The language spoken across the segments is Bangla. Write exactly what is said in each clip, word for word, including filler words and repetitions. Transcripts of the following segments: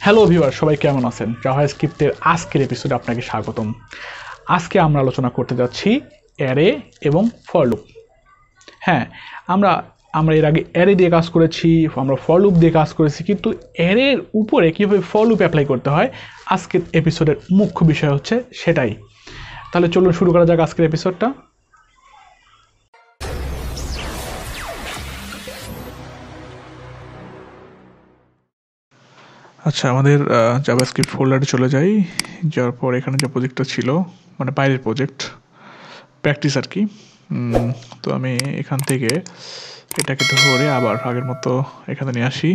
হ্যালো ভিউয়ার, সবাই কেমন আছেন? জাভাস্ক্রিপ্টের আজকের এপিসোডে আপনাকে স্বাগতম। আজকে আমরা আলোচনা করতে যাচ্ছি অ্যারে এবং ফর লুপ। হ্যাঁ, আমরা আমরা এর আগে অ্যারে দিয়ে কাজ করেছি, আমরা ফর লুপ দিয়ে কাজ করেছি, কিন্তু অ্যারের উপরে কীভাবে ফর লুপ অ্যাপ্লাই করতে হয় আজকের এপিসোডের মুখ্য বিষয় হচ্ছে সেটাই। তাহলে চলুন শুরু করা যাক আজকের এপিসোডটা। আচ্ছা, আমাদের জাভাস্ক্রিপ্ট ফোল্ডারে চলে যাই। যাওয়ার পর এখানে যে প্রজেক্টটা ছিল, মানে বাইরের প্রজেক্ট, প্র্যাকটিস আর কি। তো আমি এখান থেকে এটাকে ধরে আবার আগের মতো এখানে নিয়ে আসি।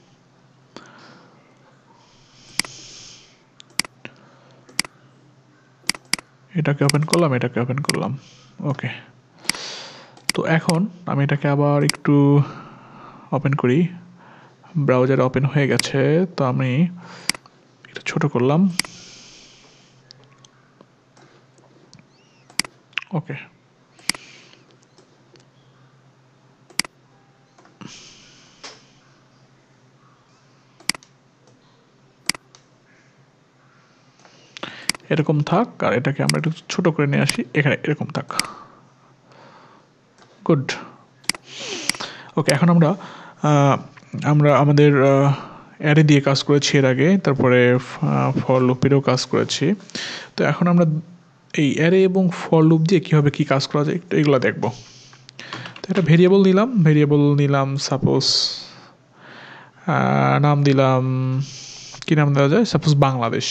এটাকে ওপেন করলাম, এটাকে ওপেন করলাম। ওকে, তো এখন আমি এটাকে আবার একটু ওপেন করি। ব্রাউজার ওপেন হয়ে গেছে, তো আমি এটা ছোট করলাম। ওকে, এরকম থাক, আর এটাকে আমরা একটু ছোট করে নিয়ে আসি, এখানে এরকম থাক। গুড। ওকে, এখন আমরা আমরা আমাদের অ্যারে দিয়ে কাজ করেছি এর আগে, তারপরে ফর লুপেরও কাজ করেছি। তো এখন আমরা এই অ্যারে এবং ফর লুপ দিয়ে কীভাবে কী কাজ করা যায় একটু এগুলো দেখব। তো একটা ভেরিয়েবল নিলাম, ভেরিয়েবল নিলাম সাপোজ নাম দিলাম, কী নাম দেওয়া যায়, সাপোজ বাংলাদেশ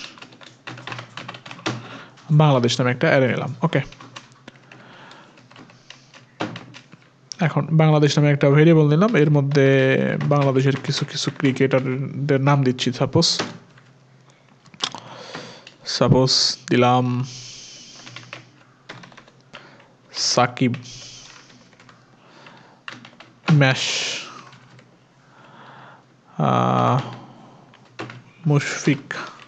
বাংলাদেশ নামে একটা অ্যারে নিলাম। ওকে, এখন বাংলাদেশ নামে একটা ভেরিয়েবল নিলাম, এর মধ্যে বাংলাদেশের কিছু কিছু ক্রিকেটারদের নাম দিচ্ছি। সাপোজ সাপোজ দিলাম সাকিব, ম্যাশ, মুশফিক,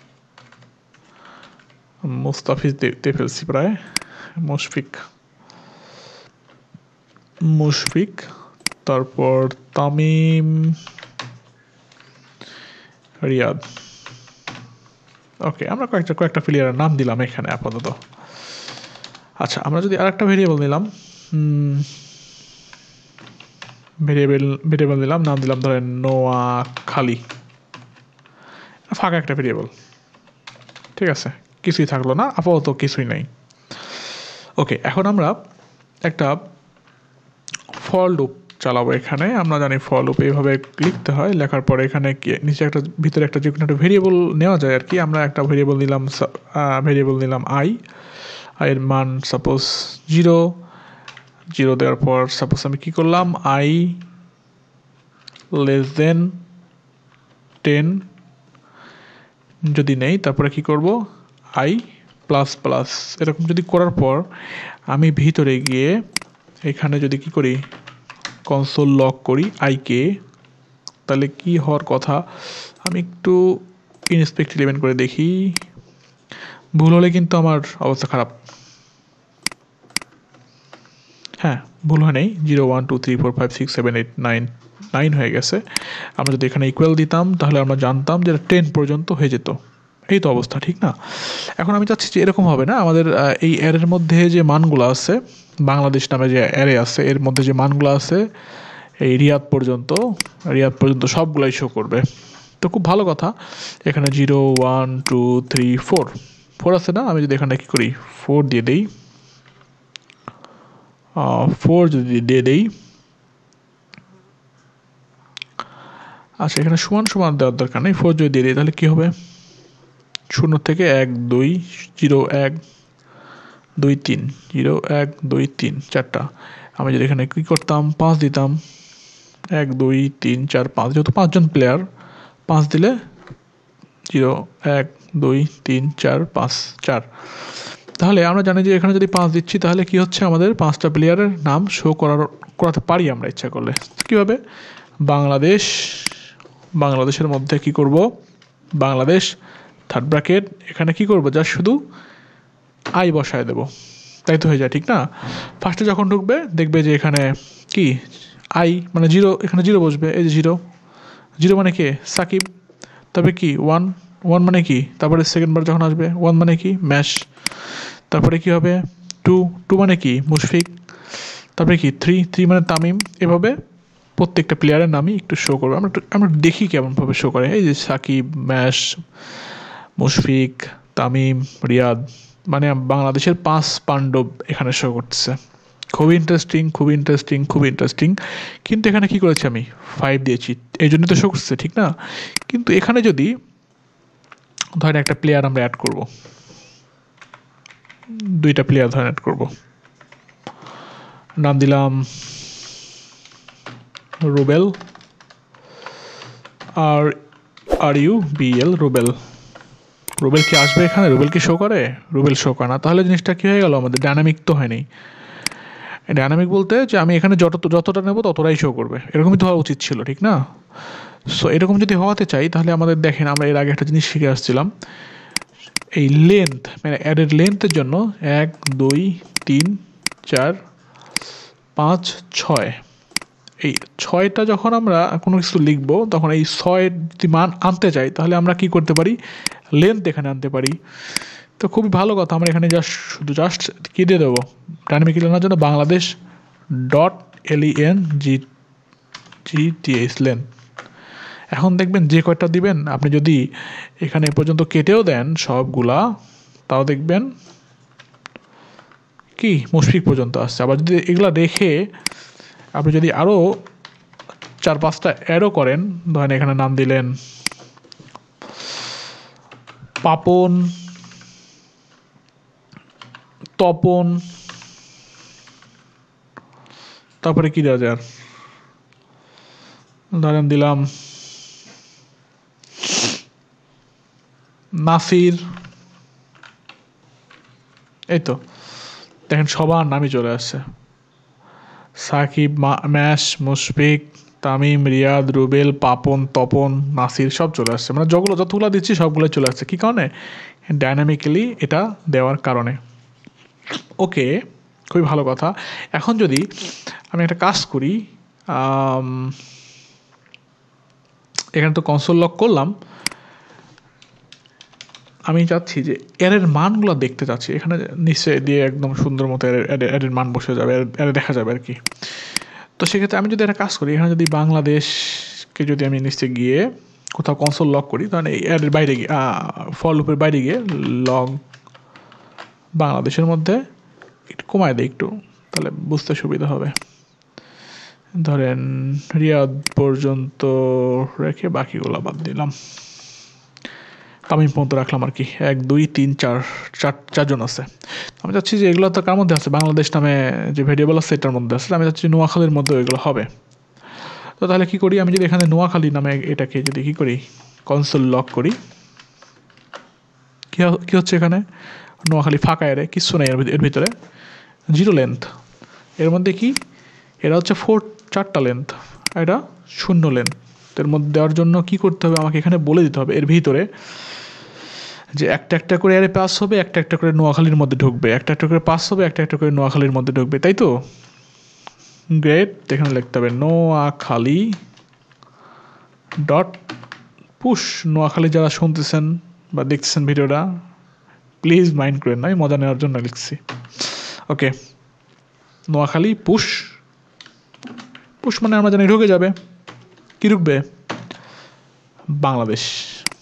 মুস্তাফিজ দেখতে ফেলছি প্রায়, মুশফিক মুশফিক তারপর তামিম, রিয়াদ। ওকে, আমরা কয়েকটা কয়েকটা প্লেয়ারের নাম দিলাম এখানে আপাতত। আচ্ছা, আমরা যদি আরেকটা ভেরিয়েবল নিলাম, ভেরিয়েবল ভেরিয়েবল নিলাম, নাম দিলাম ধরেন নোয়াখালী, ফাঁকা একটা ভেরিয়েবল। ঠিক আছে, কিছুই থাকলো না, আপাতত কিছুই নাই। ওকে, এখন আমরা একটা ফর লুপ চালাবো এখানে। আমরা জানি ফর লুপ এইভাবে লিখতে হয়, লেখার পরে এখানে নিচে একটা ভিতরে একটা যে কোনো একটা ভেরিয়েবল নেওয়া যায় আর কি। আমরা একটা ভেরিয়েবল নিলাম, ভেরিয়েবল নিলাম আই, আইয়ের মান সাপোজ জিরো, জিরো দেওয়ার পর সাপোজ আমি কী করলাম, আই লেস দেন টেন যদি নেই, তারপরে কি করব, আই প্লাস প্লাস। এরকম যদি করার পর আমি ভিতরে গিয়ে এখানে যদি কি করি, কনসোল লক করি আইকে, তাহলে কি হওয়ার কথা, আমি একটু ইনস্পেক্ট ইলেভেন করে দেখি। ভুল হলে কিন্তু আমার অবস্থা খারাপ। হ্যাঁ, ভুল হয় নেই, zero one two three four five six seven eight nine nine হয়ে গেছে। আমরা যদি এখানে ইকুয়াল দিতাম তাহলে আমরা জানতাম যে টেন পর্যন্ত হয়ে যেত। এই তো অবস্থা, ঠিক না? এখন আমি চাচ্ছি যে এরকম হবে না, আমাদের এই অ্যারের মধ্যে যে মানগুলো আছে, বাংলাদেশ নামে যে অ্যারে আছে এর মধ্যে যে মানগুলো আছে এই রিয়াদ পর্যন্ত, রিয়াদ পর্যন্ত সবগুলাই শো করবে। তো খুব ভালো কথা, এখানে zero one two three four four আছে না, আমি যদি এখানে কী করি, ফোর দিয়ে দিই, ফোর যদি দিয়ে দেই, আচ্ছা এখানে সমান সমান দেওয়ার দরকার নেই, ফোর যদি দিয়ে দিই তাহলে কী হবে, শূন্য থেকে এক দুই জিরো এক দুই তিন জিরো এক দুই তিন চারটা। আমি যদি এখানে কী করতাম, পাঁচ দিতাম, এক দুই তিন চার পাঁচ, যেহেতু পাঁচজন প্লেয়ার, পাঁচ দিলে জিরো এক দুই তিন চার পাঁচ চার। তাহলে আমরা জানি যে এখানে যদি পাঁচ দিচ্ছি তাহলে কি হচ্ছে, আমাদের পাঁচটা প্লেয়ারের নাম শো করার করাতে পারি আমরা ইচ্ছা করলে। কীভাবে, বাংলাদেশ, বাংলাদেশের মধ্যে কি করব, বাংলাদেশ থার্ড ব্র্যাকেট, এখানে কি করব, যা শুধু আই বসায় দেব, তাই তো হয়ে যায়, ঠিক না? ফার্স্টে যখন ঢুকবে দেখবে যে এখানে কি আই মানে জিরো, এখানে জিরো বসবে, এই যে জিরো, জিরো মানে কে, সাকিব। তারপরে কি ওয়ান, ওয়ান মানে কি, তারপরে সেকেন্ড বার যখন আসবে ওয়ান মানে কি ম্যাশ, তারপরে কি হবে টু, টু মানে কি মুশফিক, তারপরে কি থ্রি, থ্রি মানে তামিম। এভাবে প্রত্যেকটা প্লেয়ারের নামই একটু শো করবে। আমরা একটু আমরা দেখি কেমনভাবে শো করে। এই যে সাকিব, ম্যাশ, মুশফিক, তামিম, রিয়াদ, মানে বাংলাদেশের পাঁচ পাণ্ডব এখানে শো করতেছে। খুবই ইন্টারেস্টিং, খুবই ইন্টারেস্টিং, খুবই ইন্টারেস্টিং। কিন্তু এখানে কি করেছি আমি ফাইভ দিয়েছি, এই জন্যই তো শো করছে, ঠিক না? কিন্তু এখানে যদি ধরেন একটা প্লেয়ার আমরা অ্যাড করব, দুইটা প্লেয়ার ধরেন অ্যাড করব, নাম দিলাম রুবেল, আর R U B L, Rubel. Rubel কি আসবে এখানে? রুবেল কি শো করে? রুবেল শো করে না। তাহলে জিনিসটা কি হয়ে গেল আমাদের? ডায়নামিক তো হয়নি। ডায়নামিক বলতে যে আমি এখানে যত যতটা নেব ততটাই শো করবে, এরকমই তো হওয়া উচিত ছিল, ঠিক না? সো এরকম যদি হওয়াতে চাই তাহলে আমাদের দেখেন, আমরা এর আগে একটা জিনিস শিখে আসছিলাম, এই লেন্থ মানে অ্যাডের লেন্থের জন্য এক দুই তিন চার পাঁচ ছয়, এই ছয়টা যখন আমরা কোনো কিছু লিখবো তখন এই ছয় যদি মান আনতে চাই তাহলে আমরা কি করতে পারি, লেন্থ এখানে আনতে পারি। তো খুবই ভালো কথা, আমরা এখানে জাস্ট শুধু জাস্ট কী দিয়ে দেবো, ডাইনামিক লেনার জন্য Bangladesh dot L E N G G T H len. এখন দেখবেন যে কয়টা দিবেন আপনি যদি এখানে পর্যন্ত কেটেও দেন সবগুলা, তাও দেখবেন কি মুশফিক পর্যন্ত আসছে। আবার যদি এগুলা রেখে আপনি যদি আরও চার পাঁচটা অ্যাডও করেন, ধরেন এখানে নাম দিলেন পাপন, তপন, তারপরে কি দেওয়া যায়, ধরেন দিলাম নাসির, এই তো দেখেন সবার নামই চলে আসছে, সাকিব, ম্যাশ, মুশফিক, তামিম, রিয়াদ, রুবেল, পাপন, তপন, নাসির সব চলে আসছে। মানে যতগুলো যতগুলো দিচ্ছি সবগুলো চলে আসছে। কী কারণে? ডায়নামিক্যালি এটা দেওয়ার কারণে। ওকে, খুবই ভালো কথা। এখন যদি আমি একটা কাজ করি, এখানে তো কনসোল লক করলাম, আমি চাচ্ছি যে এরের মানগুলো দেখতে চাচ্ছি, এখানে নিচে দিয়ে একদম সুন্দর মতো এরের মান বসে যাবে, এরে দেখা যাবে আর কি। তো সেক্ষেত্রে আমি যদি একটা কাজ করি, এখানে যদি বাংলাদেশকে যদি আমি নিচে গিয়ে কোথাও কনসোল লক করি, তাহলে এই এরের বাইরে গিয়ে ফর লুপের বাইরে গিয়ে লগ বাংলাদেশের মধ্যে একটু কমায় দেয় একটু, তাহলে বুঝতে সুবিধা হবে। ধরেন রিয়াদ পর্যন্ত রেখে বাকিগুলো বাদ দিলাম, তামিম পর্যন্ত রাখলাম আর কি। এক দুই তিন চার চার চারজন আছে। আমি চাচ্ছি যে এগুলো তো কার মধ্যে আছে, বাংলাদেশ নামে যে ভেরিয়েবল আছে এটার মধ্যে আছে। আমি চাচ্ছি নোয়াখালীর মধ্যে এগুলো হবে। তো তাহলে কী করি, আমি যদি এখানে নোয়াখালী নামে এটাকে যদি কী করি কনসোল লক করি, কী হচ্ছে এখানে নোয়াখালী ফাঁকা এরে, কিচ্ছু নেই এর ভিতরে, জিরো লেন্থ। এর মধ্যে কি এরা হচ্ছে ফোর চারটা লেন্থ, এটা শূন্য লেন্থ। এর মধ্যে দেওয়ার জন্য কি করতে হবে, আমাকে এখানে বলে দিতে হবে এর ভিতরে যে একটা একটা করে এরে পাস হবে, একটা একটা করে নোয়াখালীর মধ্যে ঢুকবে, একটা একটা করে পাস হবে, একটা একটা করে নোয়াখালীর মধ্যে ঢুকবে, তাই তো? গ্রেট। এখানে লিখতে হবে নোয়াখালী ডট পুশ। নোয়াখালী যারা শুনতেছেন বা দেখতেছেন ভিডিওটা প্লিজ মাইন্ড করেন না, আমি মজা নেওয়ার জন্য লিখছি। ওকে, নোয়াখালী পুশ, পুশ মানে আমরা জানি ঢুকে যাবে। কি ঢুকবে? বাংলাদেশ।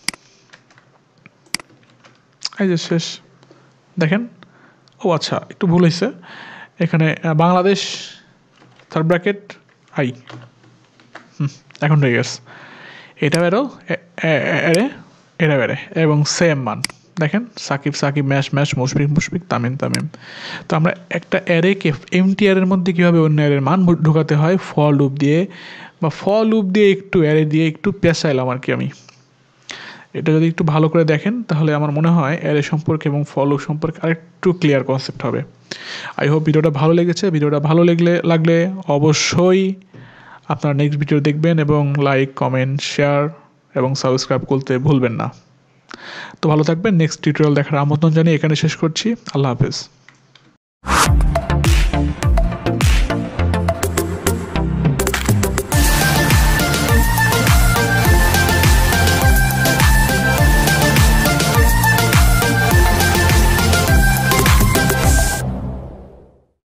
এই যে শেষ, দেখেন। ও আচ্ছা, একটু ভুল হয়েছে এখানে, Bangladesh third bracket I, hmm এখন হয়ে গেছে। এটা বেরো এরে, এটা বেড়ে এবং সেম মান দেখেন, সাকিব সাকিব, ম্যাশ ম্যাশ, মুশফিক মুশফিক, তামিম তামিম। তো আমরা একটা অ্যারেকে এমটি অ্যারের মধ্যে কীভাবে অন্য অ্যারের মান ঢোকাতে হয়, ফর লুপ দিয়ে বা ফর লুপ দিয়ে একটু অ্যারে দিয়ে একটু পেঁচাইলাম আর কি আমি। এটা যদি একটু ভালো করে দেখেন তাহলে আমার মনে হয় অ্যারে সম্পর্কে এবং ফর লুপ সম্পর্কে আরেকটু ক্লিয়ার কনসেপ্ট হবে। আই হোপ ভিডিওটা ভালো লেগেছে। ভিডিওটা ভালো লাগলে লাগলে অবশ্যই আপনারা নেক্সট ভিডিও দেখবেন এবং লাইক, কমেন্ট, শেয়ার এবং সাবস্ক্রাইব করতে ভুলবেন না। তো ভালো থাকবেন। নেক্সট টিউটোরিয়াল দেখার আমন্ত্রণ জানিয়ে এখানে শেষ করছি। আল্লাহ হাফেজ।